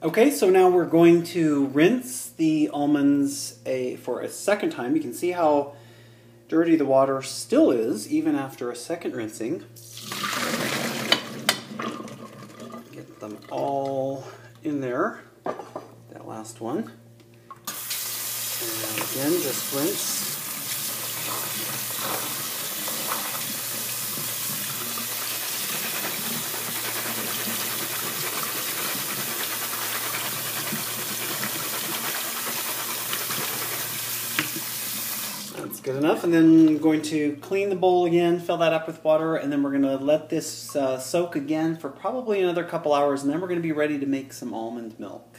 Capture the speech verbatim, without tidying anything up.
Okay, so now we're going to rinse the almonds a, for a second time. You can see how dirty the water still is, even after a second rinsing. Get them all in there, that last one. And again, just rinse. That's good enough, and then I'm going to clean the bowl again, fill that up with water, and then we're going to let this uh, soak again for probably another couple hours, and then we're going to be ready to make some almond milk.